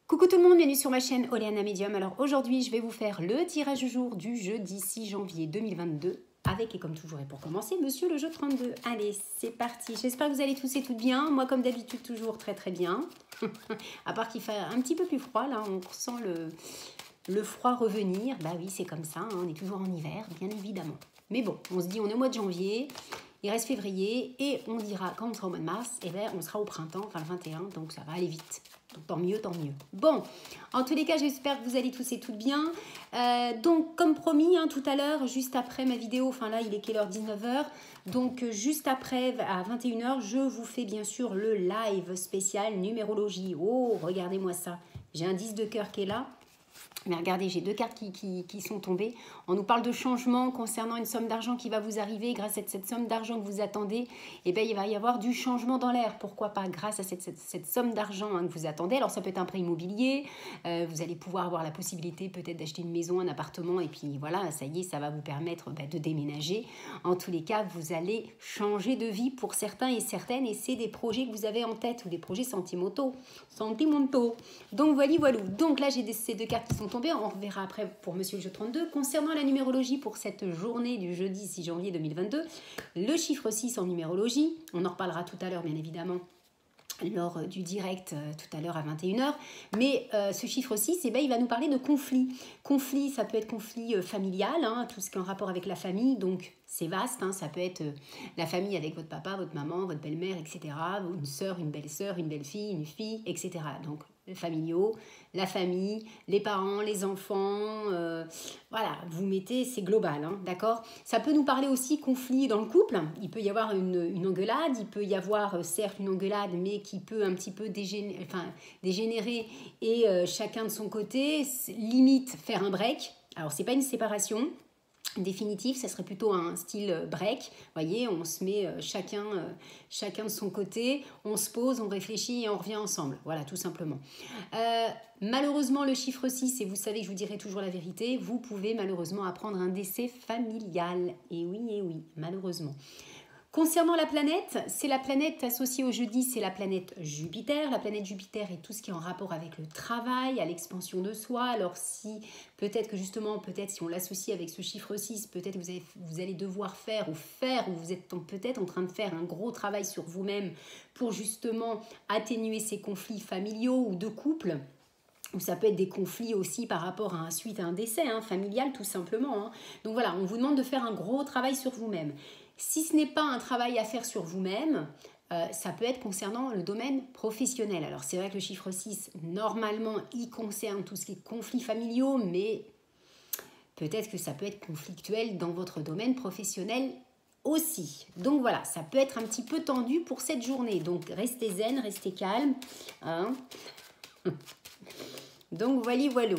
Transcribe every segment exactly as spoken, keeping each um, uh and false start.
Coucou tout le monde, bienvenue sur ma chaîne Oleana Medium. Alors aujourd'hui, je vais vous faire le tirage du jour du jeudi six janvier deux mille vingt-deux. Avec, et comme toujours, et pour commencer, Monsieur le jeu trente-deux. Allez, c'est parti. J'espère que vous allez tous et toutes bien. Moi, comme d'habitude, toujours très très bien. À part qu'il fait un petit peu plus froid, là, on ressent le, le froid revenir. Bah oui, c'est comme ça, hein, on est toujours en hiver, bien évidemment. Mais bon, on se dit, on est au mois de janvier, il reste février, et on dira, quand on sera au mois de mars, et bien, on sera au printemps, enfin le vingt et un, donc ça va aller vite. Donc tant mieux, tant mieux. Bon, en tous les cas, j'espère que vous allez tous et toutes bien. Euh, donc, comme promis, hein, tout à l'heure, juste après ma vidéo, enfin là, il est quelle heure? dix-neuf heures. Donc, juste après, à vingt et une heures, je vous fais bien sûr le live spécial numérologie. Oh, regardez-moi ça. J'ai un dix de cœur qui est là. Mais regardez, j'ai deux cartes qui, qui, qui sont tombées. On nous parle de changement concernant une somme d'argent qui va vous arriver. Grâce à cette somme d'argent que vous attendez, eh bien, il va y avoir du changement dans l'air. Pourquoi pas grâce à cette, cette, cette somme d'argent hein, que vous attendez. Alors, ça peut être un prêt immobilier. Euh, vous allez pouvoir avoir la possibilité peut-être d'acheter une maison, un appartement. Et puis voilà, ça y est, ça va vous permettre bah, de déménager. En tous les cas, vous allez changer de vie pour certains et certaines. Et c'est des projets que vous avez en tête ou des projets sentimentaux. Sentimentaux. Donc, voilà, voilà. Donc là, j'ai ces deux cartes qui sont tombées. On reverra après pour Monsieur le jeu trente-deux. Concernant la numérologie pour cette journée du jeudi six janvier deux mille vingt-deux, le chiffre six en numérologie, on en reparlera tout à l'heure bien évidemment lors du direct euh, tout à l'heure à vingt et une heures. Mais euh, ce chiffre six, eh ben, il va nous parler de conflit. Conflit, ça peut être conflit euh, familial, hein, tout ce qui est en rapport avec la famille, donc c'est vaste, hein, ça peut être euh, la famille avec votre papa, votre maman, votre belle-mère, et cetera. Une sœur, une belle-sœur, une belle-fille, une fille, et cetera. Donc familiaux, la famille, les parents, les enfants, euh, voilà, vous mettez, c'est global, hein, d'accord? Ça peut nous parler aussi conflit dans le couple, il peut y avoir une, une engueulade, il peut y avoir euh, certes une engueulade, mais qui peut un petit peu dégénérer, enfin, dégénérer et euh, chacun de son côté, limite faire un break. Alors, c'est pas une séparation définitif, ça serait plutôt un style break. Vous voyez, on se met chacun, chacun de son côté, on se pose, on réfléchit et on revient ensemble. Voilà, tout simplement. Euh, malheureusement, le chiffre six, et vous savez que je vous dirai toujours la vérité, vous pouvez malheureusement apprendre un décès familial. Et oui, et oui, malheureusement. Concernant la planète, c'est la planète associée au jeudi, c'est la planète Jupiter. La planète Jupiter est tout ce qui est en rapport avec le travail, à l'expansion de soi. Alors si, peut-être que justement, peut-être si on l'associe avec ce chiffre six, peut-être que vous, avez, vous allez devoir faire ou faire, ou vous êtes peut-être en train de faire un gros travail sur vous-même pour justement atténuer ces conflits familiaux ou de couple. Ou ça peut être des conflits aussi par rapport à un, suite à un décès, hein, familial tout simplement. Hein. Donc voilà, on vous demande de faire un gros travail sur vous-même. Si ce n'est pas un travail à faire sur vous-même, euh, ça peut être concernant le domaine professionnel. Alors c'est vrai que le chiffre six, normalement, il concerne tout ce qui est conflits familiaux, mais peut-être que ça peut être conflictuel dans votre domaine professionnel aussi. Donc voilà, ça peut être un petit peu tendu pour cette journée. Donc restez zen, restez calme. Hein. Donc voilà, voilà.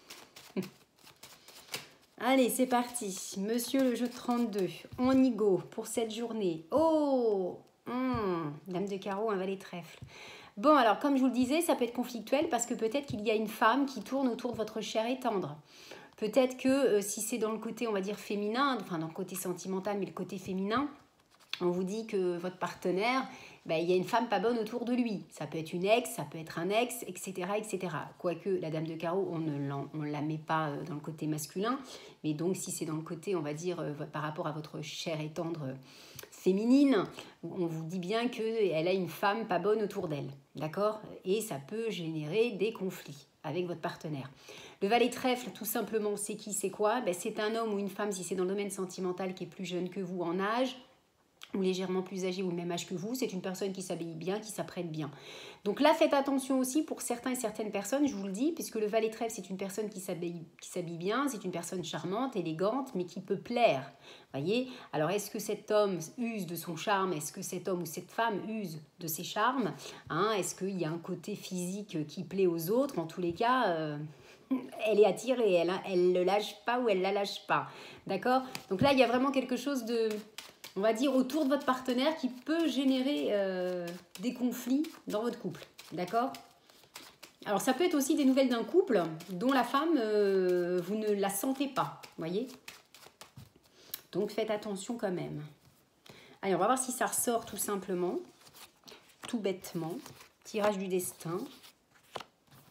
Allez, c'est parti. Monsieur le jeu trente-deux, on y go pour cette journée. Oh, hum, dame de carreau, un valet de trèfle. Bon, alors, comme je vous le disais, ça peut être conflictuel parce que peut-être qu'il y a une femme qui tourne autour de votre chair et tendre. Peut-être que euh, si c'est dans le côté, on va dire, féminin, enfin dans le côté sentimental, mais le côté féminin, on vous dit que votre partenaire, ben, il y a une femme pas bonne autour de lui. Ça peut être une ex, ça peut être un ex, et cetera et cetera. Quoique la dame de carreau, on ne la met pas dans le côté masculin. Mais donc, si c'est dans le côté, on va dire, euh, par rapport à votre chair et tendre euh, féminine, on vous dit bien qu'elle a une femme pas bonne autour d'elle. D'accord? Et ça peut générer des conflits avec votre partenaire. Le valet trèfle, tout simplement, c'est qui, c'est quoi? Ben, c'est un homme ou une femme, si c'est dans le domaine sentimental, qui est plus jeune que vous en âge, ou légèrement plus âgé ou le même âge que vous, c'est une personne qui s'habille bien, qui s'apprête bien. Donc là, faites attention aussi pour certains et certaines personnes, je vous le dis, puisque le valet trèfle, c'est une personne qui s'habille qui s'habille bien, c'est une personne charmante, élégante, mais qui peut plaire. Voyez. Alors, est-ce que cet homme use de son charme? Est-ce que cet homme ou cette femme use de ses charmes, hein? Est-ce qu'il y a un côté physique qui plaît aux autres? En tous les cas... Euh... elle est attirée, elle ne le lâche pas ou elle ne la lâche pas. D'accord? Donc là, il y a vraiment quelque chose de... on va dire, autour de votre partenaire qui peut générer euh, des conflits dans votre couple. D'accord? Alors, ça peut être aussi des nouvelles d'un couple dont la femme, euh, vous ne la sentez pas. Voyez? Donc, faites attention quand même. Allez, on va voir si ça ressort tout simplement. Tout bêtement. Tirage du destin.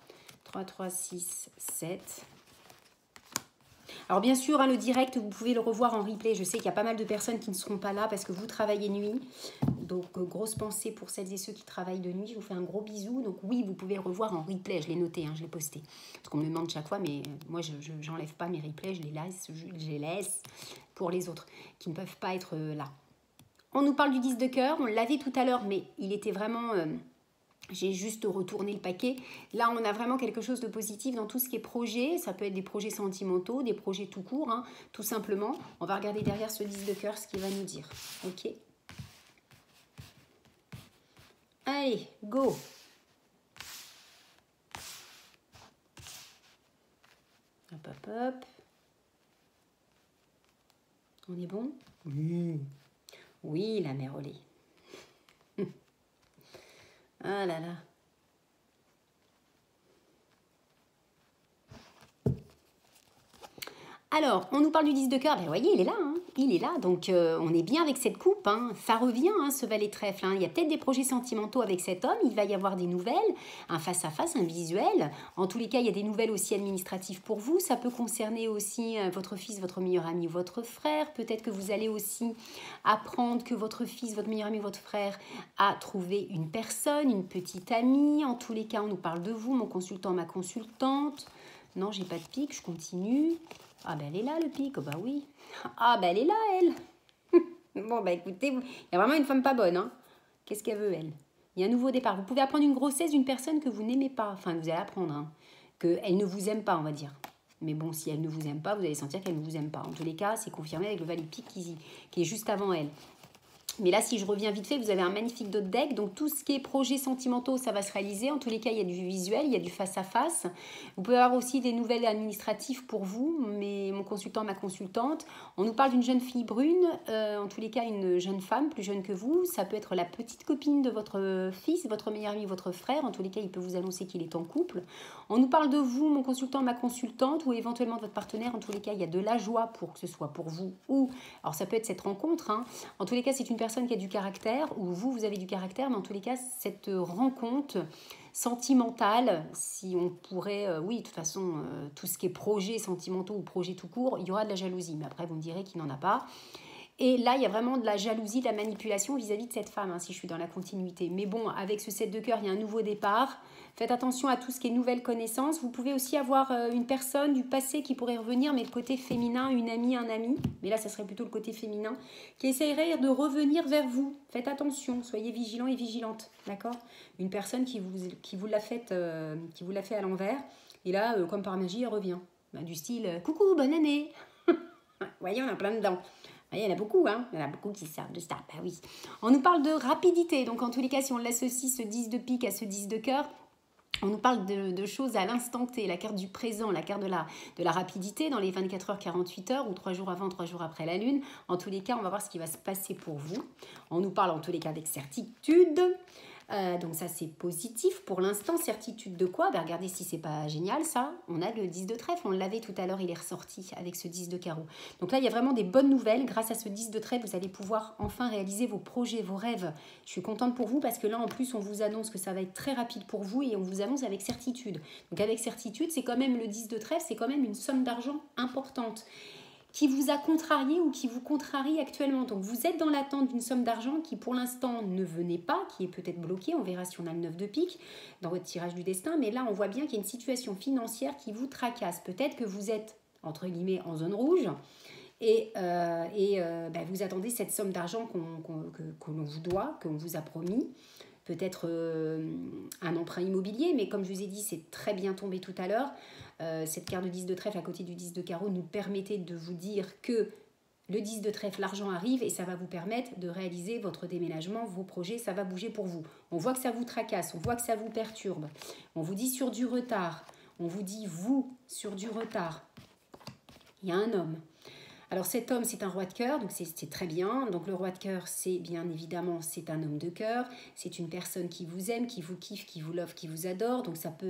trois, trois, six, sept. Alors bien sûr, hein, le direct, vous pouvez le revoir en replay. Je sais qu'il y a pas mal de personnes qui ne seront pas là parce que vous travaillez nuit. Donc, euh, grosse pensée pour celles et ceux qui travaillent de nuit. Je vous fais un gros bisou. Donc oui, vous pouvez le revoir en replay. Je l'ai noté, hein, je l'ai posté. Parce qu'on me demande chaque fois, mais moi, je n'enlève pas mes replays. Je les laisse, je, je les laisse pour les autres qui ne peuvent pas être euh, là. On nous parle du dix de cœur. On l'avait tout à l'heure, mais il était vraiment... Euh, J'ai juste retourné le paquet. Là, on a vraiment quelque chose de positif dans tout ce qui est projet. Ça peut être des projets sentimentaux, des projets tout court, hein, tout simplement. On va regarder derrière ce dix de cœur ce qu'il va nous dire. Ok. Allez, go. Hop, hop, hop. On est bon? Mmh. Oui, la mère au lait. Ah là là. Alors, on nous parle du dix de cœur. Ben, vous voyez, il est là. Hein. Il est là. Donc, euh, on est bien avec cette coupe. Hein. Ça revient, hein, ce valet trèfle. Hein. Il y a peut-être des projets sentimentaux avec cet homme. Il va y avoir des nouvelles. Un face-à-face, un visuel. En tous les cas, il y a des nouvelles aussi administratives pour vous. Ça peut concerner aussi euh, votre fils, votre meilleur ami, votre frère. Peut-être que vous allez aussi apprendre que votre fils, votre meilleur ami, votre frère a trouvé une personne, une petite amie. En tous les cas, on nous parle de vous, mon consultant, ma consultante. Non, j'ai pas de pic, je continue. Ah ben elle est là le pic, oh bah oui. Ah ben elle est là elle. Bon bah écoutez, il y a vraiment une femme pas bonne. Hein. Qu'est-ce qu'elle veut elle? Il y a un nouveau départ. Vous pouvez apprendre une grossesse d'une personne que vous n'aimez pas. Enfin, vous allez apprendre. Hein. Qu'elle ne vous aime pas, on va dire. Mais bon, si elle ne vous aime pas, vous allez sentir qu'elle ne vous aime pas. En tous les cas, c'est confirmé avec le valet pic qui, qui est juste avant elle. Mais là, si je reviens vite fait, vous avez un magnifique dos de deck. Donc, tout ce qui est projets sentimentaux, ça va se réaliser. En tous les cas, il y a du visuel, il y a du face-à-face. Vous pouvez avoir aussi des nouvelles administratives pour vous, mais mon consultant, ma consultante. On nous parle d'une jeune fille brune, euh, en tous les cas, une jeune femme plus jeune que vous. Ça peut être la petite copine de votre fils, votre meilleur ami, votre frère. En tous les cas, il peut vous annoncer qu'il est en couple. On nous parle de vous, mon consultant, ma consultante, ou éventuellement de votre partenaire. En tous les cas, il y a de la joie pour que ce soit pour vous ou... Alors, ça peut être cette rencontre. Hein. En tous les cas, c'est une personne qui a du caractère, ou vous, vous avez du caractère, mais en tous les cas, cette rencontre sentimentale, si on pourrait, euh, oui, de toute façon, euh, tout ce qui est projet sentimentaux ou projet tout court, il y aura de la jalousie, mais après, vous me direz qu'il n'en a pas. Et là, il y a vraiment de la jalousie, de la manipulation vis-à-vis de cette femme, hein, si je suis dans la continuité. Mais bon, avec ce sept de cœur, il y a un nouveau départ. Faites attention à tout ce qui est nouvelles connaissances. Vous pouvez aussi avoir euh, une personne du passé qui pourrait revenir, mais le côté féminin, une amie, un ami. Mais là, ça serait plutôt le côté féminin, qui essaierait de revenir vers vous. Faites attention, soyez vigilants et vigilantes, d'accord? Une personne qui vous, qui vous l'a fait, euh, qui vous l'a fait à l'envers. Et là, euh, comme par magie, elle revient. Ben, du style, euh, coucou, bonne année. Vous voyez, on a plein dedans. Il y en a beaucoup, hein. Il y en a beaucoup qui savent de ça. Bah oui. On nous parle de rapidité. Donc, en tous les cas, si on l'associe ce dix de pique à ce dix de cœur, on nous parle de, de choses à l'instant T, la carte du présent, la carte de la, de la rapidité dans les vingt-quatre heures, quarante-huit heures ou trois jours avant, trois jours après la lune. En tous les cas, on va voir ce qui va se passer pour vous. On nous parle en tous les cas avec certitude. Euh, donc ça c'est positif pour l'instant. Certitude de quoi? Ben, regardez si c'est pas génial ça. On a le dix de trèfle, on l'avait tout à l'heure, il est ressorti avec ce dix de carreau. Donc là il y a vraiment des bonnes nouvelles. Grâce à ce dix de trèfle, vous allez pouvoir enfin réaliser vos projets, vos rêves. Je suis contente pour vous parce que là en plus on vous annonce que ça va être très rapide pour vous et on vous annonce avec certitude. Donc avec certitude, c'est quand même le dix de trèfle, c'est quand même une somme d'argent importante qui vous a contrarié ou qui vous contrarie actuellement. Donc vous êtes dans l'attente d'une somme d'argent qui pour l'instant ne venait pas, qui est peut-être bloquée. On verra si on a le neuf de pique dans votre tirage du destin. Mais là, on voit bien qu'il y a une situation financière qui vous tracasse. Peut-être que vous êtes, entre guillemets, en zone rouge et, euh, et euh, bah, vous attendez cette somme d'argent qu'on, qu'on, que, que l'on vous doit, qu'on vous a promis. Peut-être euh, un emprunt immobilier, mais comme je vous ai dit, c'est très bien tombé tout à l'heure. Euh, cette carte de dix de trèfle à côté du dix de carreau nous permettait de vous dire que le dix de trèfle, l'argent arrive et ça va vous permettre de réaliser votre déménagement, vos projets, ça va bouger pour vous. On voit que ça vous tracasse, on voit que ça vous perturbe. On vous dit sur du retard, on vous dit vous sur du retard. Il y a un homme. Alors cet homme, c'est un roi de cœur, donc c'est très bien. Donc le roi de cœur, c'est bien évidemment, c'est un homme de cœur. C'est une personne qui vous aime, qui vous kiffe, qui vous love, qui vous adore. Donc ça peut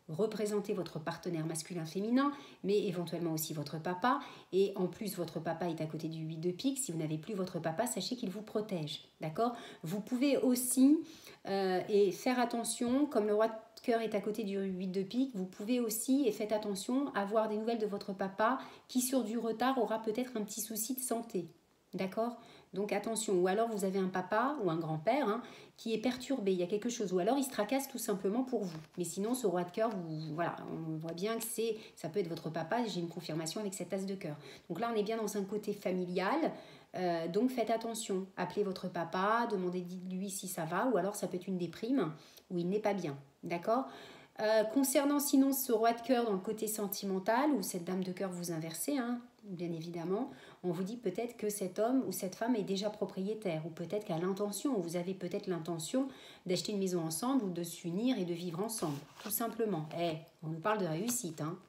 représenter votre partenaire masculin-féminin, mais éventuellement aussi votre papa. Et en plus, votre papa est à côté du huit de pique. Si vous n'avez plus votre papa, sachez qu'il vous protège. D'accord? Vous pouvez aussi euh, et faire attention, comme le roi de cœur est à côté du huit de pique, vous pouvez aussi, et faites attention, avoir des nouvelles de votre papa qui, sur du retard, aura peut-être un petit souci de santé. D'accord? Donc attention, ou alors vous avez un papa ou un grand-père hein, qui est perturbé, il y a quelque chose, ou alors il se tracasse tout simplement pour vous. Mais sinon, ce roi de cœur, vous, voilà, on voit bien que c'est, ça peut être votre papa, j'ai une confirmation avec cet as de cœur. Donc là, on est bien dans un côté familial, euh, donc faites attention. Appelez votre papa, demandez-lui si ça va, ou alors ça peut être une déprime où il n'est pas bien. D'accord? Euh, concernant sinon ce roi de cœur dans le côté sentimental, ou cette dame de cœur vous inversez, hein, bien évidemment, on vous dit peut-être que cet homme ou cette femme est déjà propriétaire, ou peut-être qu'à l'intention, vous avez peut-être l'intention d'acheter une maison ensemble, ou de s'unir et de vivre ensemble, tout simplement. Eh, on nous parle de réussite, hein.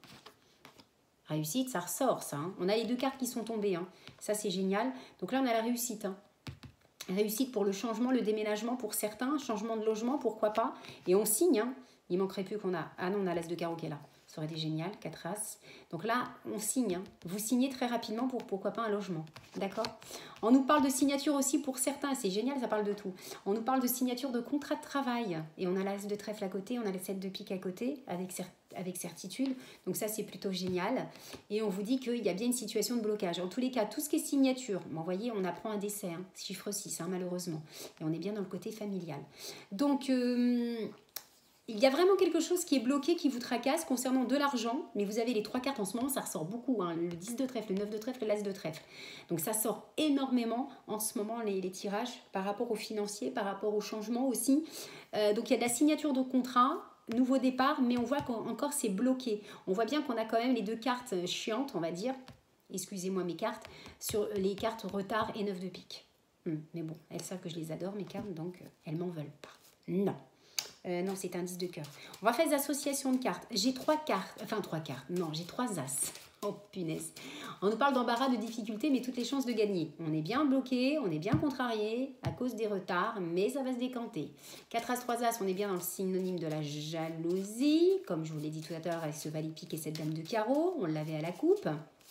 Réussite, ça ressort, ça. Hein. On a les deux cartes qui sont tombées, hein. Ça c'est génial. Donc là, on a la réussite, hein. Réussite pour le changement, le déménagement pour certains, changement de logement, pourquoi pas. Et on signe, hein. Il manquerait plus qu'on a... Ah non, on a l'as de carreau qui est là. Ça aurait été génial, quatre as. Donc là, on signe. Hein. Vous signez très rapidement pour pourquoi pas un logement. D'accord? On nous parle de signature aussi pour certains. C'est génial, ça parle de tout. On nous parle de signature de contrat de travail. Et on a l'as de trèfle à côté, on a le sept de pique à côté, avec, cer avec certitude. Donc ça, c'est plutôt génial. Et on vous dit qu'il y a bien une situation de blocage. En tous les cas, tout ce qui est signature, vous voyez, on apprend un décès. Hein, chiffre six, hein, malheureusement. Et on est bien dans le côté familial. Donc... Euh, il y a vraiment quelque chose qui est bloqué, qui vous tracasse concernant de l'argent, mais vous avez les trois cartes en ce moment, ça ressort beaucoup, hein, le dix de trèfle, le neuf de trèfle, l'as de trèfle. Donc ça sort énormément en ce moment les, les tirages par rapport aux financiers, par rapport au changement aussi. Euh, donc il y a de la signature de contrat, nouveau départ, mais on voit qu'encore c'est bloqué. On voit bien qu'on a quand même les deux cartes chiantes, on va dire, excusez-moi mes cartes, sur les cartes retard et neuf de pique. Hum, mais bon, elles savent que je les adore mes cartes, donc elles m'en veulent pas. Non. Euh, non, c'est un dix de cœur. On va faire des associations de cartes. J'ai trois cartes, enfin trois cartes, non, j'ai trois as. Oh punaise. On nous parle d'embarras, de difficultés, mais toutes les chances de gagner. On est bien bloqué, on est bien contrarié à cause des retards, mais ça va se décanter. quatre as, trois as, on est bien dans le synonyme de la jalousie, comme je vous l'ai dit tout à l'heure avec ce valet pique et cette dame de carreau. On l'avait à la coupe.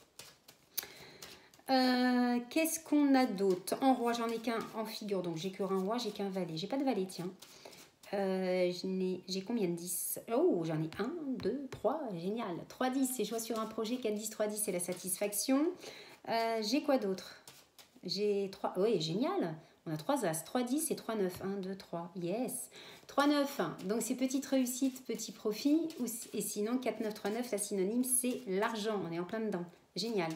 Euh, Qu'est-ce qu'on a d'autre? En roi, j'en ai qu'un en figure, donc j'ai que un roi, j'ai qu'un valet. J'ai pas de valet, tiens. Euh, j'ai combien de dix? Oh, j'en ai un, deux, trois, génial. trois dix, c'est choix sur un projet. quatre dix, trois dix, c'est la satisfaction. Euh, j'ai quoi d'autre? J'ai trois, oui, génial. On a trois as, trois dix et trois neuf. un, deux, trois, yes. trois neuf, donc c'est petite réussite, petit profit. Et sinon, quatre neuf, trois neuf, la synonyme, c'est l'argent. On est en plein dedans. Génial.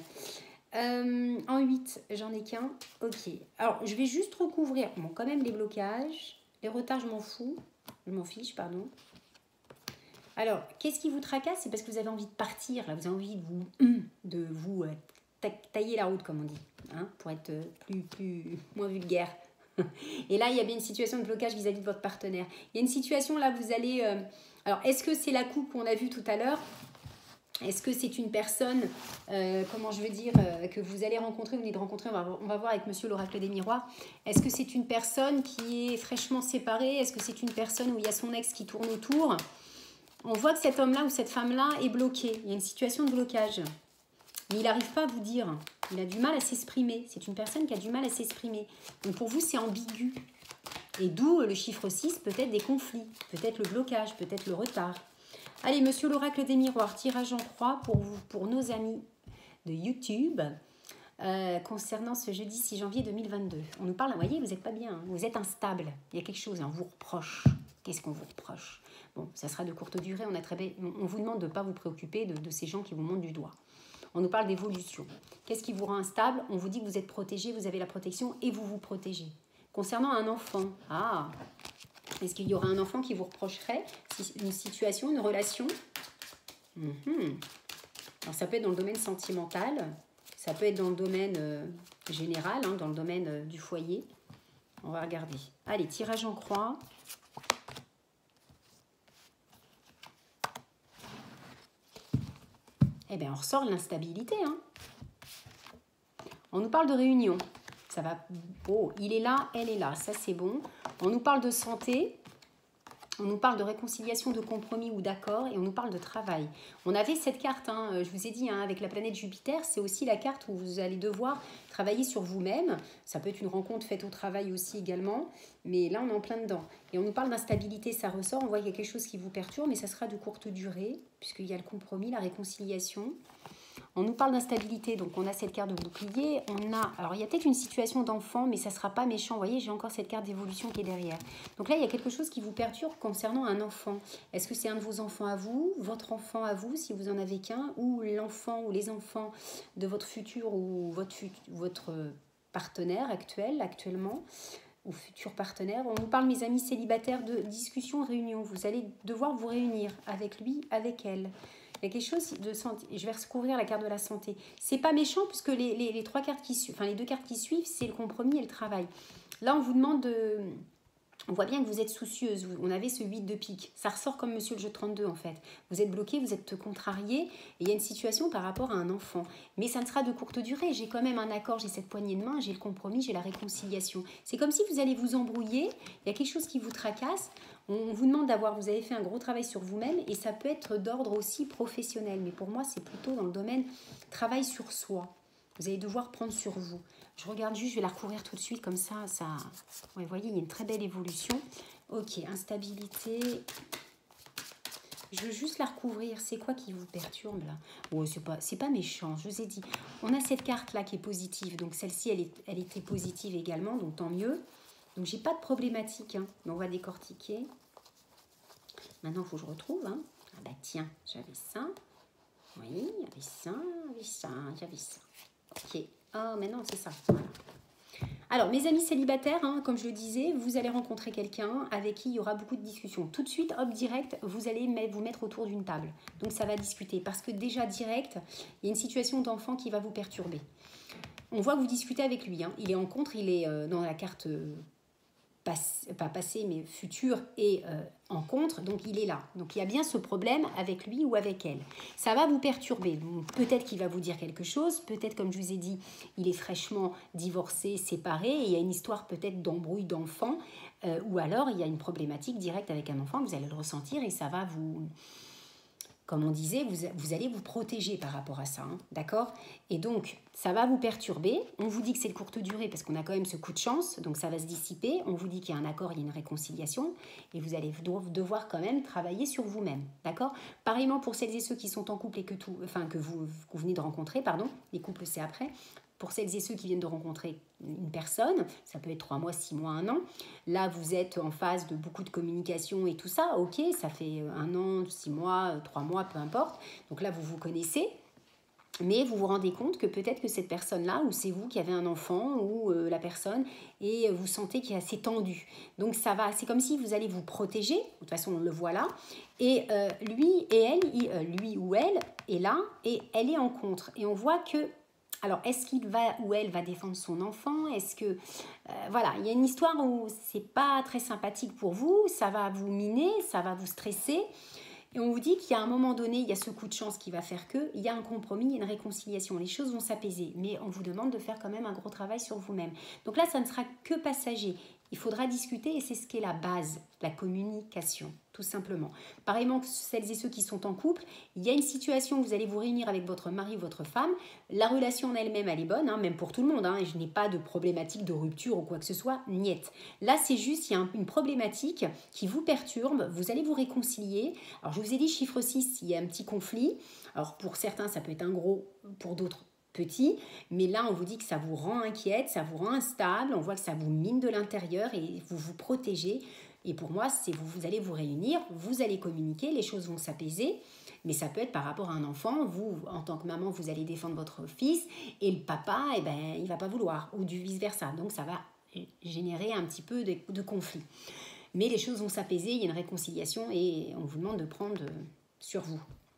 Euh, en huit, j'en ai qu'un. Ok. Alors, je vais juste recouvrir, bon, quand même les blocages. Les retards, je m'en fous. Je m'en fiche, pardon. Alors, qu'est-ce qui vous tracasse? C'est parce que vous avez envie de partir. Là, vous avez envie de vous, de vous euh, tailler la route, comme on dit. Hein, pour être plus, plus, moins vulgaire. Et là, il y a bien une situation de blocage vis-à-vis de votre partenaire. Il y a une situation, là, vous allez... Euh, alors, est-ce que c'est la coupe qu'on a vue tout à l'heure? Est-ce que c'est une personne, euh, comment je veux dire, euh, que vous allez rencontrer, vous venez de rencontrer, on va, on va voir avec monsieur l'oracle des miroirs. Est-ce que c'est une personne qui est fraîchement séparée? Est-ce que c'est une personne où il y a son ex qui tourne autour? On voit que cet homme-là ou cette femme-là est bloqué. Il y a une situation de blocage. Mais il n'arrive pas à vous dire. Il a du mal à s'exprimer. C'est une personne qui a du mal à s'exprimer. Donc pour vous, c'est ambigu. Et d'où le chiffre six, peut-être des conflits, peut-être le blocage, peut-être le retard. Allez, monsieur l'oracle des miroirs, tirage en croix pour, vous, pour nos amis de YouTube euh, concernant ce jeudi six janvier deux mille vingt-deux. On nous parle, vous voyez, vous n'êtes pas bien, hein, vous êtes instable, il y a quelque chose, hein, on vous reproche. Qu'est-ce qu'on vous reproche? Bon, ça sera de courte durée, on, a très bien, on vous demande de ne pas vous préoccuper de, de ces gens qui vous montrent du doigt. On nous parle d'évolution. Qu'est-ce qui vous rend instable? On vous dit que vous êtes protégé, vous avez la protection et vous vous protégez. Concernant un enfant, ah, est-ce qu'il y aura un enfant qui vous reprocherait une situation, une relation? Mm-hmm. Alors ça peut être dans le domaine sentimental, ça peut être dans le domaine euh, général, hein, dans le domaine euh, du foyer. On va regarder. Allez, tirage en croix. Eh bien, on ressort l'instabilité. Hein. On nous parle de réunion. Ça va. Oh, il est là, elle est là. Ça, c'est bon. On nous parle de santé. On nous parle de réconciliation, de compromis ou d'accord, et on nous parle de travail. On avait cette carte, hein, je vous ai dit, hein, avec la planète Jupiter, c'est aussi la carte où vous allez devoir travailler sur vous-même. Ça peut être une rencontre faite au travail aussi également, mais là on est en plein dedans. Et on nous parle d'instabilité, ça ressort, on voit qu'il y a quelque chose qui vous perturbe, mais ça sera de courte durée, puisqu'il y a le compromis, la réconciliation. On nous parle d'instabilité, donc on a cette carte de bouclier, on a, alors il y a peut-être une situation d'enfant, mais ça ne sera pas méchant, vous voyez, j'ai encore cette carte d'évolution qui est derrière. Donc là, il y a quelque chose qui vous perturbe concernant un enfant. Est-ce que c'est un de vos enfants à vous, votre enfant à vous, si vous en avez qu'un, ou l'enfant ou les enfants de votre futur ou votre, votre partenaire actuel, actuellement, ou futur partenaire. On nous parle, mes amis célibataires, de discussion, réunion. Vous allez devoir vous réunir avec lui, avec elle. Il y a quelque chose de santé. Je vais recouvrir la carte de la santé. C'est pas méchant puisque les, les, les trois cartes qui suivent, enfin les deux cartes qui suivent, c'est le compromis et le travail. Là, on vous demande de, on voit bien que vous êtes soucieuse. On avait ce huit de pique. Ça ressort comme Monsieur le jeu trente-deux en fait. Vous êtes bloqué, vous êtes contrarié. Et il y a une situation par rapport à un enfant. Mais ça ne sera de courte durée. J'ai quand même un accord, j'ai cette poignée de main, j'ai le compromis, j'ai la réconciliation. C'est comme si vous allez vous embrouiller. Il y a quelque chose qui vous tracasse. On vous demande d'avoir, vous avez fait un gros travail sur vous-même et ça peut être d'ordre aussi professionnel. Mais pour moi, c'est plutôt dans le domaine travail sur soi. Vous allez devoir prendre sur vous. Je regarde juste, je vais la recouvrir tout de suite comme ça. ça... Ouais, vous voyez, il y a une très belle évolution. Ok, instabilité. Je veux juste la recouvrir. C'est quoi qui vous perturbe là? Oh, c'est pas, c'est pas méchant, je vous ai dit. On a cette carte-là qui est positive. Donc celle-ci, elle, est, elle était positive également, donc tant mieux. Donc, j'ai pas de problématique, hein, mais on va décortiquer. Maintenant, il faut que je retrouve. Hein. Ah bah tiens, j'avais ça. Oui, il y avait ça, j'avais ça, j'avais ça. Ok. Oh, mais non, c'est ça. Voilà. Alors, mes amis célibataires, hein, comme je le disais, vous allez rencontrer quelqu'un avec qui il y aura beaucoup de discussions. Tout de suite, hop, direct, vous allez vous mettre autour d'une table. Donc, ça va discuter. Parce que déjà, direct, il y a une situation d'enfant qui va vous perturber. On voit que vous discutez avec lui. Hein. Il est en contre, il est euh, dans la carte... Euh, Pass, pas passé mais futur et euh, en contre, donc il est là. Donc il y a bien ce problème avec lui ou avec elle. Ça va vous perturber. Peut-être qu'il va vous dire quelque chose, peut-être comme je vous ai dit, il est fraîchement divorcé, séparé, et il y a une histoire peut-être d'embrouille d'enfant, euh, ou alors il y a une problématique directe avec un enfant, vous allez le ressentir et ça va vous... Comme on disait, vous, vous allez vous protéger par rapport à ça, hein, d'accord? Et donc, ça va vous perturber. On vous dit que c'est de courte durée parce qu'on a quand même ce coup de chance, donc ça va se dissiper. On vous dit qu'il y a un accord, il y a une réconciliation, et vous allez devoir quand même travailler sur vous-même, d'accord? Pareillement pour celles et ceux qui sont en couple et que, tout, enfin, que, vous, que vous venez de rencontrer, pardon, les couples c'est après. Pour celles et ceux qui viennent de rencontrer une personne, ça peut être trois mois, six mois, un an. Là, vous êtes en phase de beaucoup de communication et tout ça. Ok, ça fait un an, six mois, trois mois, peu importe. Donc là, vous vous connaissez. Mais vous vous rendez compte que peut-être que cette personne-là, ou c'est vous qui avez un enfant, ou euh, la personne, et vous sentez qu'il est assez tendu. Donc ça va, c'est comme si vous allez vous protéger. De toute façon, on le voit là. Et euh, lui et elle, il, euh, lui ou elle est là, et elle est en contre. Et on voit que... Alors, est-ce qu'il va ou elle va défendre son enfant? Est-ce que... Euh, voilà, il y a une histoire où c'est pas très sympathique pour vous, ça va vous miner, ça va vous stresser. Et on vous dit qu'il y a un moment donné, il y a ce coup de chance qui va faire que, il y a un compromis, il y a une réconciliation. Les choses vont s'apaiser, mais on vous demande de faire quand même un gros travail sur vous-même. Donc là, ça ne sera que passager. Il faudra discuter et c'est ce qui est la base, la communication, tout simplement. Pareillement que celles et ceux qui sont en couple, il y a une situation où vous allez vous réunir avec votre mari ou votre femme. La relation en elle-même, elle est bonne, hein, même pour tout le monde. Hein, et je n'ai pas de problématique de rupture ou quoi que ce soit, niet. Là, c'est juste, il y a un, une problématique qui vous perturbe, vous allez vous réconcilier. Alors, je vous ai dit, chiffre six, il y a un petit conflit. Alors, pour certains, ça peut être un gros, pour d'autres, petit, mais là on vous dit que ça vous rend inquiète, ça vous rend instable, on voit que ça vous mine de l'intérieur et vous vous protégez. Et pour moi, c'est vous, vous allez vous réunir, vous allez communiquer, les choses vont s'apaiser, mais ça peut être par rapport à un enfant. Vous, en tant que maman, vous allez défendre votre fils et le papa, eh ben, il va pas vouloir, ou du vice-versa. Donc ça va générer un petit peu de, de conflit. Mais les choses vont s'apaiser, il y a une réconciliation et on vous demande de prendre sur vous.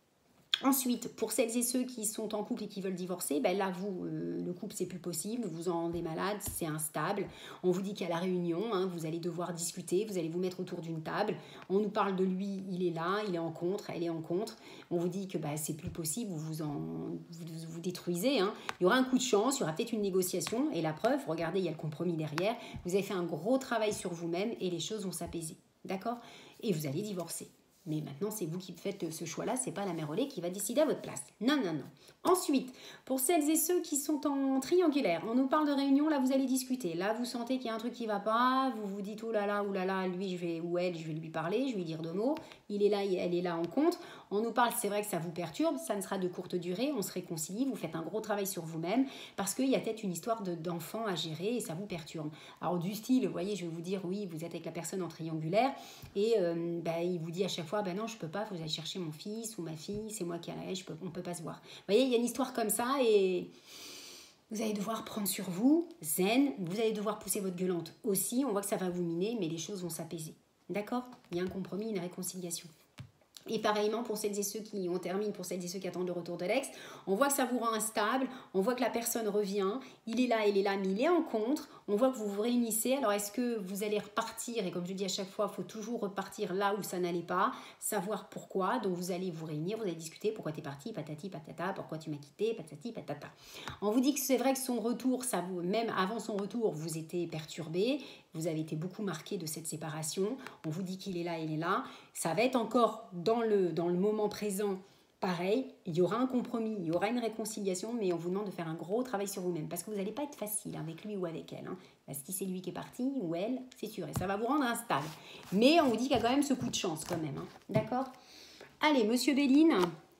Ensuite, pour celles et ceux qui sont en couple et qui veulent divorcer, ben là, vous, euh, le couple, c'est plus possible, vous en rendez malade, c'est instable. On vous dit qu'à la réunion, hein, vous allez devoir discuter, vous allez vous mettre autour d'une table. On nous parle de lui, il est là, il est en contre, elle est en contre. On vous dit que ben, c'est plus possible, vous vous, en, vous, vous détruisez. Hein. Il y aura un coup de chance, il y aura peut-être une négociation. Et la preuve, regardez, il y a le compromis derrière. Vous avez fait un gros travail sur vous-même et les choses vont s'apaiser. D'accord ? et vous allez divorcer. Mais maintenant, c'est vous qui faites ce choix-là, c'est pas la mère Olé qui va décider à votre place. Non, non, non. Ensuite, pour celles et ceux qui sont en triangulaire, on nous parle de réunion, là vous allez discuter. Là, vous sentez qu'il y a un truc qui va pas, vous vous dites, oh là là, oh là là, lui, je vais, ou elle, je vais lui parler, je vais lui dire deux mots. Il est là, elle est là en compte. On nous parle, c'est vrai que ça vous perturbe, ça ne sera de courte durée, on se réconcilie, vous faites un gros travail sur vous-même, parce qu'il y a peut-être une histoire de, d'enfant à gérer et ça vous perturbe. Alors du style, vous voyez, je vais vous dire, oui, vous êtes avec la personne en triangulaire, et euh, bah, il vous dit à chaque fois, ben non, je peux pas, vous allez chercher mon fils ou ma fille, c'est moi qui ai la je peux, on peut pas se voir. Vous voyez, il y a une histoire comme ça, et vous allez devoir prendre sur vous, zen, vous allez devoir pousser votre gueulante aussi, on voit que ça va vous miner, mais les choses vont s'apaiser. D'accord? Il y a un compromis, une réconciliation. Et pareillement pour celles et ceux qui, on termine pour celles et ceux qui attendent le retour de l'ex, on voit que ça vous rend instable, on voit que la personne revient, il est là, il est là, mais il est en contre, on voit que vous vous réunissez, alors est-ce que vous allez repartir, et comme je dis à chaque fois, il faut toujours repartir là où ça n'allait pas, savoir pourquoi, donc vous allez vous réunir, vous allez discuter, pourquoi tu es parti, patati patata, pourquoi tu m'as quitté, patati patata. On vous dit que c'est vrai que son retour, ça vous, même avant son retour, vous étiez perturbé, vous avez été beaucoup marqué de cette séparation, on vous dit qu'il est là, il est là, ça va être encore dans le, dans le moment présent, pareil, il y aura un compromis, il y aura une réconciliation, mais on vous demande de faire un gros travail sur vous-même, parce que vous n'allez pas être facile avec lui ou avec elle, hein, parce que si c'est lui qui est parti, ou elle, c'est sûr, et ça va vous rendre instable. Mais on vous dit qu'il y a quand même ce coup de chance, quand même, hein, d'accord? Allez, Monsieur Béline,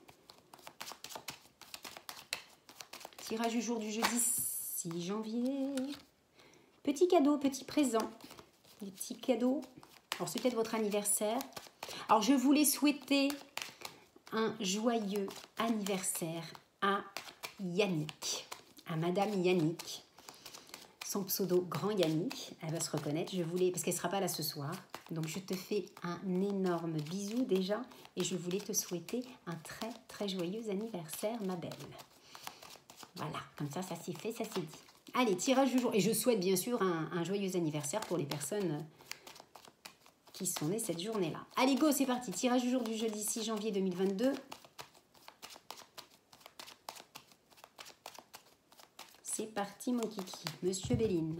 tirage du jour du jeudi six janvier... Petit cadeau, petit présent, des petits cadeaux. Alors, c'est peut-être votre anniversaire. Alors, je voulais souhaiter un joyeux anniversaire à Yannick, à Madame Yannick. Son pseudo, Grand Yannick, elle va se reconnaître. Je voulais, parce qu'elle ne sera pas là ce soir. Donc, je te fais un énorme bisou déjà. Et je voulais te souhaiter un très, très joyeux anniversaire, ma belle. Voilà, comme ça, ça s'est fait, ça s'est dit. Allez, tirage du jour. Et je souhaite bien sûr un, un joyeux anniversaire pour les personnes qui sont nées cette journée-là. Allez, go, c'est parti. Tirage du jour du jeudi six janvier deux mille vingt-deux. C'est parti, mon kiki. Monsieur Béline.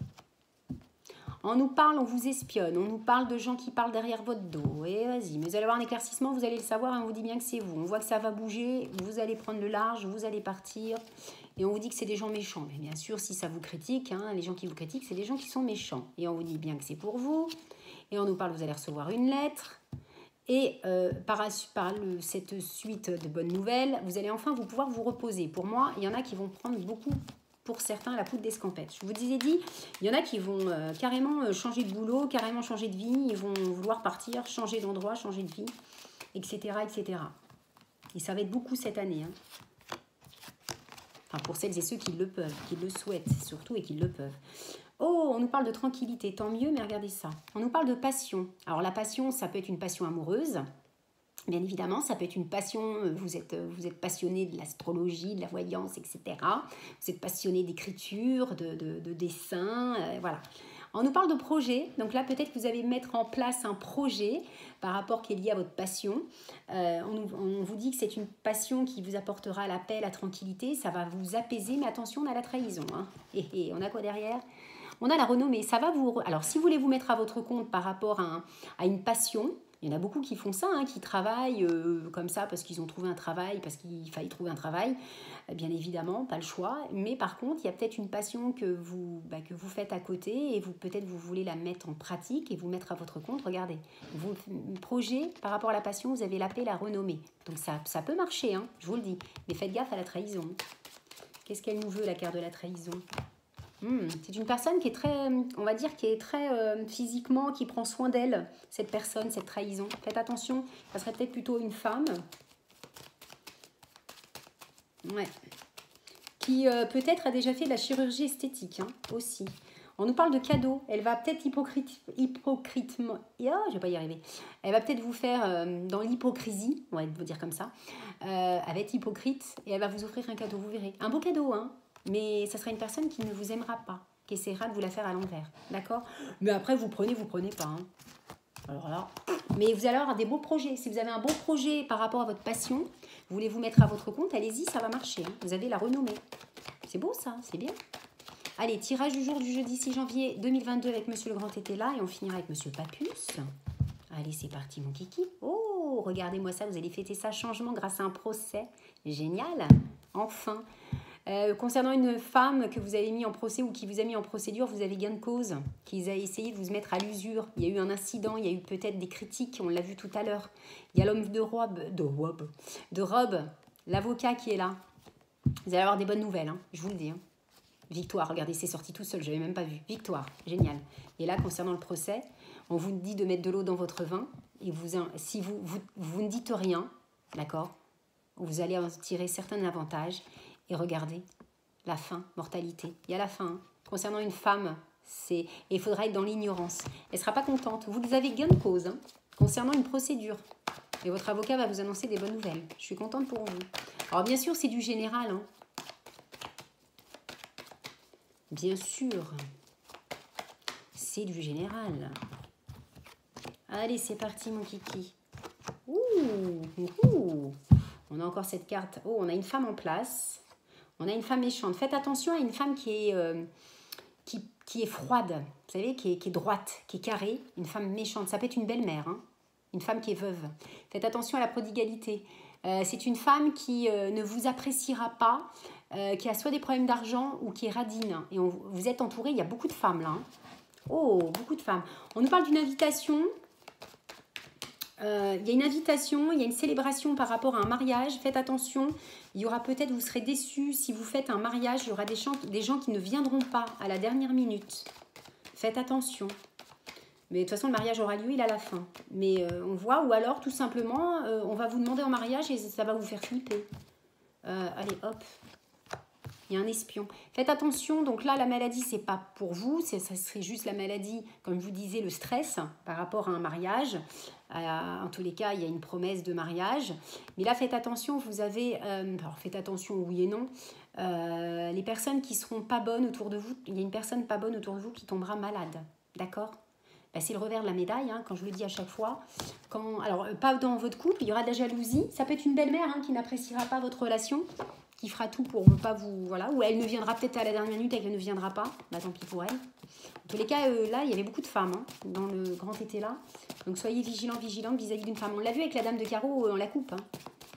On nous parle, on vous espionne. On nous parle de gens qui parlent derrière votre dos. Et vas-y, mais vous allez avoir un éclaircissement, vous allez le savoir, et on vous dit bien que c'est vous. On voit que ça va bouger, vous allez prendre le large, vous allez partir... Et on vous dit que c'est des gens méchants. Mais bien sûr, si ça vous critique, hein, les gens qui vous critiquent, c'est des gens qui sont méchants. Et on vous dit bien que c'est pour vous. Et on nous parle, vous allez recevoir une lettre. Et euh, par, par le, cette suite de bonnes nouvelles, vous allez enfin vous pouvoir vous reposer. Pour moi, il y en a qui vont prendre beaucoup, pour certains, la poudre d'escampette. Je vous ai dit, il y en a qui vont euh, carrément changer de boulot, carrément changer de vie. Ils vont vouloir partir, changer d'endroit, changer de vie, et cetera, et cetera. Et ça va être beaucoup cette année, hein. Enfin, pour celles et ceux qui le peuvent, qui le souhaitent surtout et qui le peuvent. Oh, on nous parle de tranquillité, tant mieux, mais regardez ça. On nous parle de passion. Alors la passion, ça peut être une passion amoureuse. Bien évidemment, ça peut être une passion, vous êtes, vous êtes passionné de l'astrologie, de la voyance, et cetera. Vous êtes passionné d'écriture, de, de, de dessin, euh, voilà. On nous parle de projet, donc là peut-être que vous allez mettre en place un projet par rapport qui est lié à votre passion. Euh, on, on vous dit que c'est une passion qui vous apportera la paix, la tranquillité, ça va vous apaiser, mais attention, on a la trahison. Hein. Et, et on a quoi derrière ? On a la renommée, ça va vous... Alors si vous voulez vous mettre à votre compte par rapport à, un, à une passion, il y en a beaucoup qui font ça, hein, qui travaillent euh, comme ça parce qu'ils ont trouvé un travail, parce qu'il fallait trouver un travail. Bien évidemment, pas le choix. Mais par contre, il y a peut-être une passion que vous, bah, que vous faites à côté et vous peut-être vous voulez la mettre en pratique et vous mettre à votre compte. Regardez, vos projets par rapport à la passion, vous avez la paix, la renommée. Donc ça, ça peut marcher, hein, je vous le dis. Mais faites gaffe à la trahison. Qu'est-ce qu'elle nous veut, la carte de la trahison ? Hmm, c'est une personne qui est très, on va dire, qui est très euh, physiquement, qui prend soin d'elle, cette personne, cette trahison. Faites attention, ça serait peut-être plutôt une femme. Ouais. Qui euh, peut-être a déjà fait de la chirurgie esthétique, hein, aussi. On nous parle de cadeaux. Elle va peut-être hypocrite, hypocritement, oh, je vais pas y arriver. Elle va peut-être vous faire euh, dans l'hypocrisie, on va vous dire comme ça. Euh, elle va être hypocrite et elle va vous offrir un cadeau, vous verrez. Un beau cadeau, hein. Mais ça sera une personne qui ne vous aimera pas, qui essaiera de vous la faire à l'envers, d'accord? Mais après, vous prenez, vous prenez pas. Hein. Alors là, mais vous allez avoir des beaux projets. Si vous avez un beau projet par rapport à votre passion, vous voulez vous mettre à votre compte, allez-y, ça va marcher. Hein. Vous avez la renommée. C'est beau ça, c'est bien. Allez, tirage du jour du jeudi six janvier deux mille vingt-deux avec Monsieur le Grand Tété là, et on finira avec Monsieur Papus. Allez, c'est parti, mon kiki. Oh, regardez-moi ça, vous allez fêter ça, changement grâce à un procès. Génial, enfin. Euh, concernant une femme que vous avez mis en procès ou qui vous a mis en procédure, vous avez gain de cause, qu'ils a essayé de vous mettre à l'usure. Il y a eu un incident, il y a eu peut-être des critiques, on l'a vu tout à l'heure. Il y a l'homme de robe, de robe, de robe, l'avocat qui est là. Vous allez avoir des bonnes nouvelles, hein, je vous le dis. Hein. Victoire, regardez, c'est sorti tout seul, je n'avais même pas vu. Victoire, génial. Et là, concernant le procès, on vous dit de mettre de l'eau dans votre vin. Et vous, si vous, vous, vous ne dites rien, d'accord, vous allez en tirer certains avantages. Et regardez, la fin, mortalité. Il y a la fin. Hein. Concernant une femme, c'est et il faudra être dans l'ignorance. Elle ne sera pas contente. Vous avez gain de cause hein, concernant une procédure. Et votre avocat va vous annoncer des bonnes nouvelles. Je suis contente pour vous. Alors bien sûr, c'est du général. Hein. Bien sûr, c'est du général. Allez, c'est parti, mon kiki. Ouh, ouh. On a encore cette carte. Oh, on a une femme en place. On a une femme méchante. Faites attention à une femme qui est, euh, qui, qui est froide, vous savez, qui est, qui est droite, qui est carrée. Une femme méchante. Ça peut être une belle-mère, hein. Une femme qui est veuve. Faites attention à la prodigalité. Euh, c'est une femme qui euh, ne vous appréciera pas, euh, qui a soit des problèmes d'argent ou qui est radine. Et on, vous êtes entouré, il y a beaucoup de femmes là. Hein. Oh, beaucoup de femmes. On nous parle d'une invitation. Euh, il y a une invitation, il y a une célébration par rapport à un mariage. Faites attention, il y aura peut-être, vous serez déçus si vous faites un mariage, il y aura des gens, des gens qui ne viendront pas à la dernière minute. Faites attention. Mais de toute façon, le mariage aura lieu, il a la fin. Mais euh, on voit, ou alors tout simplement, euh, on va vous demander en mariage et ça va vous faire flipper. Euh, allez, hop. Il y a un espion. Faites attention, donc là, la maladie, c'est pas pour vous, ça serait juste la maladie, comme je vous disais, le stress par rapport à un mariage. Euh, en tous les cas, il y a une promesse de mariage. Mais là, faites attention, vous avez... Euh, alors, faites attention, oui et non. Euh, les personnes qui seront pas bonnes autour de vous, il y a une personne pas bonne autour de vous qui tombera malade. D'accord ? Ben, c'est le revers de la médaille, hein, quand je le dis à chaque fois. Quand, alors, pas dans votre couple, il y aura de la jalousie. Ça peut être une belle-mère hein, qui n'appréciera pas votre relation, qui fera tout pour ne pas vous... Voilà, ou elle ne viendra peut-être à la dernière minute et qu'elle ne viendra pas. Bah, tant pis pour elle. En tous les cas, euh, là, il y avait beaucoup de femmes hein, dans le grand été là. Donc, soyez vigilants, vigilantes vis-à-vis d'une femme. On l'a vu avec la dame de carreau, euh, on la coupe. Hein.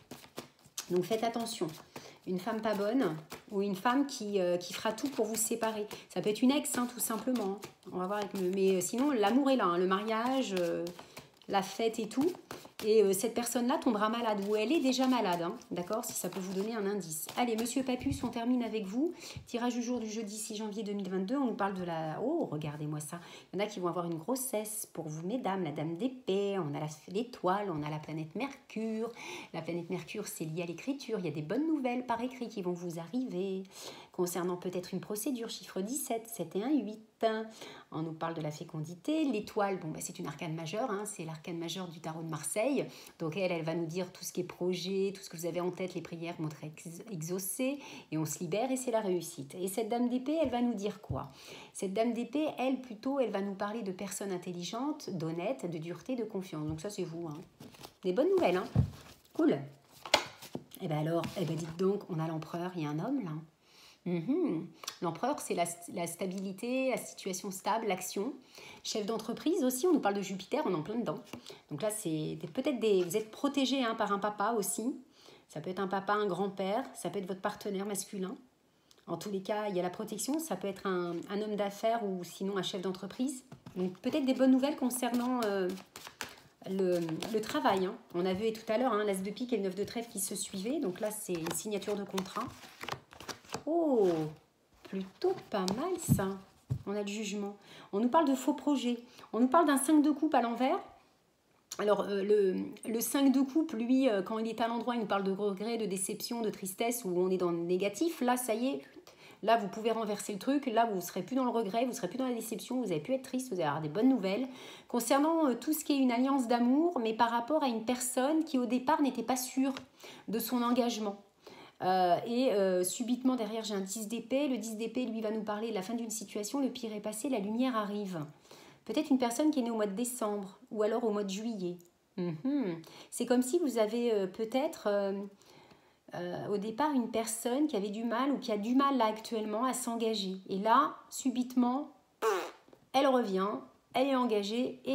Donc, faites attention. Une femme pas bonne ou une femme qui, euh, qui fera tout pour vous séparer. Ça peut être une ex, hein, tout simplement. On va voir avec le... Mais euh, sinon, l'amour est là. Hein, le mariage, euh, la fête et tout. Et euh, cette personne-là tombera malade, ou elle est déjà malade, hein, d'accord, si ça peut vous donner un indice. Allez, Monsieur Papus, on termine avec vous. Tirage du jour du jeudi six janvier deux mille vingt-deux, on nous parle de la... Oh, regardez-moi ça. Il y en a qui vont avoir une grossesse pour vous, mesdames, la dame d'épée, on a l'étoile, on a la planète Mercure. La planète Mercure, c'est lié à l'écriture. Il y a des bonnes nouvelles par écrit qui vont vous arriver. Concernant peut-être une procédure, chiffre dix-sept, sept et un, huit. On nous parle de la fécondité. L'étoile, bon, bah, c'est une arcane majeure, hein, c'est l'arcane majeure du tarot de Marseille. Donc elle, elle va nous dire tout ce qui est projet, tout ce que vous avez en tête, les prières vont être ex exaucées, et on se libère et c'est la réussite. Et cette dame d'épée, elle va nous dire quoi? Cette dame d'épée, elle, plutôt, elle va nous parler de personnes intelligentes, d'honnêtes, de dureté, de confiance. Donc ça, c'est vous. Hein. Des bonnes nouvelles, hein. Cool. Et bien alors, eh ben dites donc, on a l'empereur, il y a un homme là. Mmh. L'empereur, c'est la, la stabilité, la situation stable, l'action. Chef d'entreprise aussi, on nous parle de Jupiter, on est en plein dedans. Donc là, c'est peut-être des... Vous êtes protégé hein, par un papa aussi. Ça peut être un papa, un grand-père, ça peut être votre partenaire masculin. En tous les cas, il y a la protection. Ça peut être un, un homme d'affaires ou sinon un chef d'entreprise. Donc peut-être des bonnes nouvelles concernant euh, le, le travail. Hein. On a vu tout à l'heure hein, l'as de pique et le neuf de trèfle qui se suivaient. Donc là, c'est une signature de contrat. Oh, plutôt pas mal ça. On a le jugement. On nous parle de faux projets. On nous parle d'un cinq de coupe à l'envers. Alors, euh, le, le cinq de coupe, lui, euh, quand il est à l'endroit, il nous parle de regret, de déception, de tristesse, où on est dans le négatif. Là, ça y est, là, vous pouvez renverser le truc. Là, vous ne serez plus dans le regret, vous ne serez plus dans la déception, vous avez pu être triste, vous allez avoir des bonnes nouvelles. Concernant euh, tout ce qui est une alliance d'amour, mais par rapport à une personne qui, au départ, n'était pas sûre de son engagement. Euh, et euh, subitement derrière j'ai un dix d'épée, le dix d'épée lui va nous parler de la fin d'une situation, le pire est passé, la lumière arrive. Peut-être une personne qui est née au mois de décembre ou alors au mois de juillet. Mm-hmm. C'est comme si vous avez euh, peut-être euh, euh, au départ une personne qui avait du mal ou qui a du mal là actuellement à s'engager. Et là, subitement, elle revient, elle est engagée et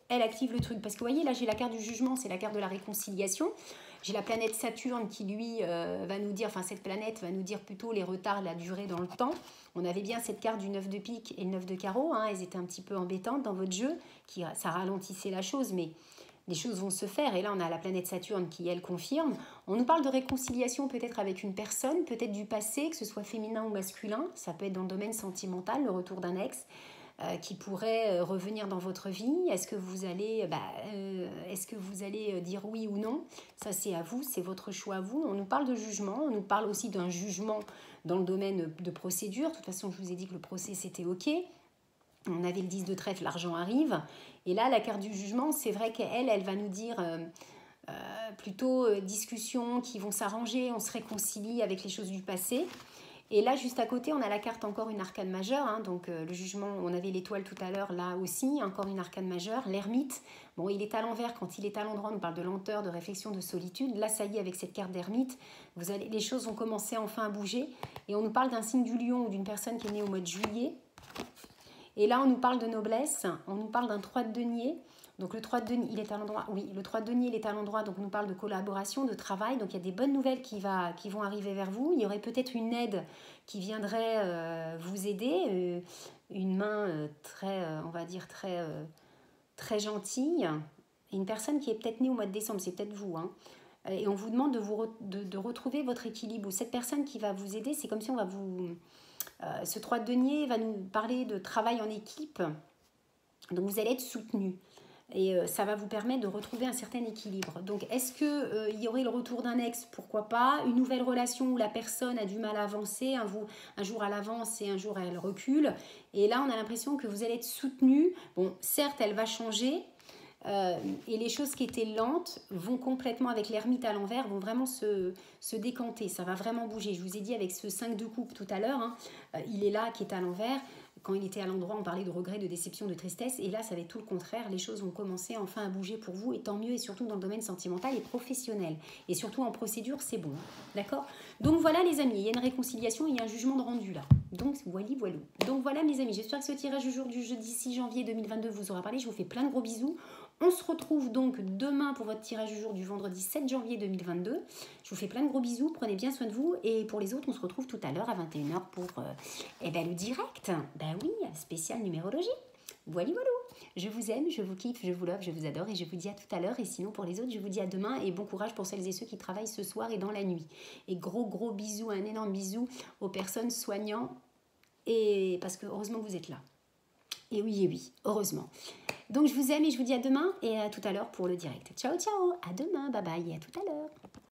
elle active le truc. Parce que vous voyez, là, j'ai la carte du jugement, c'est la carte de la réconciliation. J'ai la planète Saturne qui, lui, euh, va nous dire, enfin, cette planète va nous dire plutôt les retards, la durée dans le temps. On avait bien cette carte du neuf de pique et le neuf de carreau. Hein, elles étaient un petit peu embêtantes dans votre jeu, qui, ça ralentissait la chose, mais les choses vont se faire. Et là, on a la planète Saturne qui, elle, confirme. On nous parle de réconciliation peut-être avec une personne, peut-être du passé, que ce soit féminin ou masculin. Ça peut être dans le domaine sentimental, le retour d'un ex. Euh, qui pourrait euh, revenir dans votre vie. Est-ce que vous allez, bah, euh, est-ce que vous allez dire oui ou non? Ça, c'est à vous, c'est votre choix à vous. On nous parle de jugement, on nous parle aussi d'un jugement dans le domaine de procédure. De toute façon, je vous ai dit que le procès, c'était OK. On avait le dix de trèfle, l'argent arrive. Et là, la carte du jugement, c'est vrai qu'elle, elle va nous dire... Euh, euh, plutôt euh, discussions qui vont s'arranger, on se réconcilie avec les choses du passé. Et là, juste à côté, on a la carte encore une arcane majeure. Hein, donc, euh, le jugement, on avait l'étoile tout à l'heure, là aussi, encore une arcane majeure. L'ermite, bon, il est à l'envers. Quand il est à l'endroit, on parle de lenteur, de réflexion, de solitude. Là, ça y est, avec cette carte d'ermite, vous allez, les choses vont commencer enfin à bouger. Et on nous parle d'un signe du lion ou d'une personne qui est née au mois de juillet. Et là, on nous parle de noblesse. On nous parle d'un trois de denier. Donc le trois de denier, il est à l'endroit. Oui, le trois de denier, il est à l'endroit. Donc on nous parle de collaboration, de travail. Donc il y a des bonnes nouvelles qui, va, qui vont arriver vers vous. Il y aurait peut-être une aide qui viendrait euh, vous aider. Euh, une main euh, très, euh, on va dire, très, euh, très gentille. Et une personne qui est peut-être née au mois de décembre, c'est peut-être vous. Hein. Et on vous demande de, vous re, de, de retrouver votre équilibre. Ou cette personne qui va vous aider, c'est comme si on va vous... Euh, ce trois de denier va nous parler de travail en équipe. Donc vous allez être soutenu. Et euh, ça va vous permettre de retrouver un certain équilibre. Donc, est-ce qu'il euh, y aurait le retour d'un ex? Pourquoi pas? Une nouvelle relation où la personne a du mal à avancer. Un, vous, un jour, elle avance et un jour, elle recule. Et là, on a l'impression que vous allez être soutenu. Bon, certes, elle va changer. Euh, et les choses qui étaient lentes vont complètement, avec l'ermite à l'envers, vont vraiment se, se décanter. Ça va vraiment bouger. Je vous ai dit avec ce cinq de coupe tout à l'heure, hein, euh, il est là qui est à l'envers. Quand il était à l'endroit, on parlait de regret, de déception, de tristesse. Et là, ça va être tout le contraire. Les choses vont commencer enfin à bouger pour vous. Et tant mieux, et surtout dans le domaine sentimental et professionnel. Et surtout en procédure, c'est bon. D'accord? Donc voilà les amis, il y a une réconciliation, il y a un jugement de rendu là. Donc voilà, voilà. Donc voilà mes amis, j'espère que ce tirage du jour du jeudi six janvier deux mille vingt-deux vous aura parlé. Je vous fais plein de gros bisous. On se retrouve donc demain pour votre tirage du jour du vendredi sept janvier deux mille vingt-deux. Je vous fais plein de gros bisous, prenez bien soin de vous. Et pour les autres, on se retrouve tout à l'heure à vingt et une heures pour euh, eh ben, le direct. Ben oui, spécial numérologie. Voilà, voilà. Je vous aime, je vous kiffe, je vous love, je vous adore et je vous dis à tout à l'heure. Et sinon, pour les autres, je vous dis à demain et bon courage pour celles et ceux qui travaillent ce soir et dans la nuit. Et gros, gros bisous, un énorme bisou aux personnes soignantes. Et parce que heureusement que vous êtes là. Et oui, et oui, heureusement. Donc, je vous aime et je vous dis à demain et à tout à l'heure pour le direct. Ciao, ciao, à demain, bye bye et à tout à l'heure.